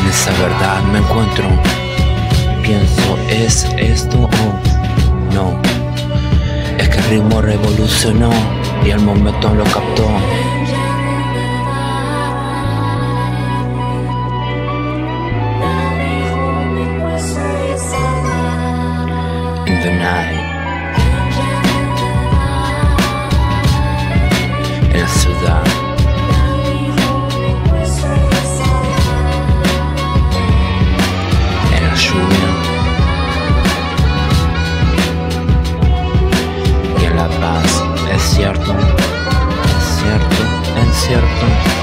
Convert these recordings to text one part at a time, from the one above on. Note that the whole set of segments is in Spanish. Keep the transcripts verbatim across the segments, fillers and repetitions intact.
esa verdad me encuentro. Pienso, ¿es esto o no? Es que el ritmo revolucionó y el momento lo captó. In the night, en la ciudad, en la lluvia y en la paz. Es cierto, es cierto, es cierto.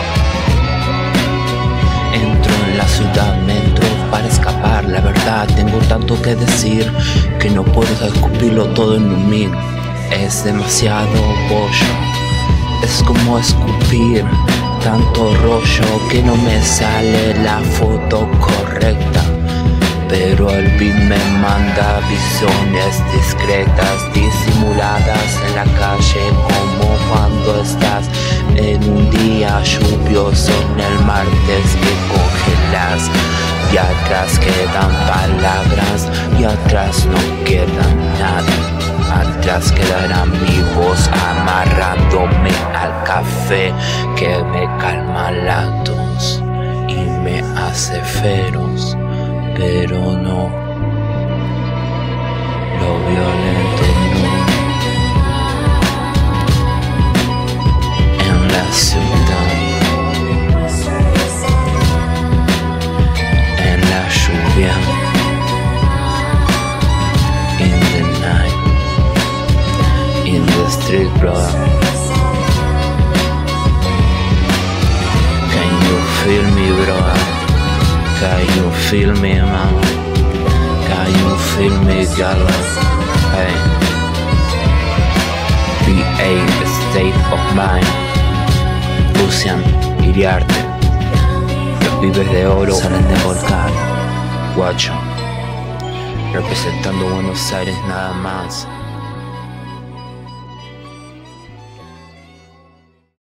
Entro en la ciudad, me entro para escapar. La verdad, tengo tanto que decir que no puedo escupirlo todo en un mil. Es demasiado bollo, es como escupir tanto rollo que no me sale la foto correcta. Pero el beat me manda visiones discretas, disimuladas en la calle, como cuando estás en un día lluvioso en el martes que congelas. Y atrás quedan palabras, y atrás no queda nada. Atrás quedará mi voz amarrándome al café que me calma la tos y me hace feroz. Pero no, lo violento no. En la ciudad, en la lluvia, in the night, in the street, brother. Can you feel me, brother? Can you feel me, mama? Can you feel me, girl? Hey, B A State of Mind. Lucian Iriarte. Los pibes de oro salen de volcán. Guacho, representando Buenos Aires nada más.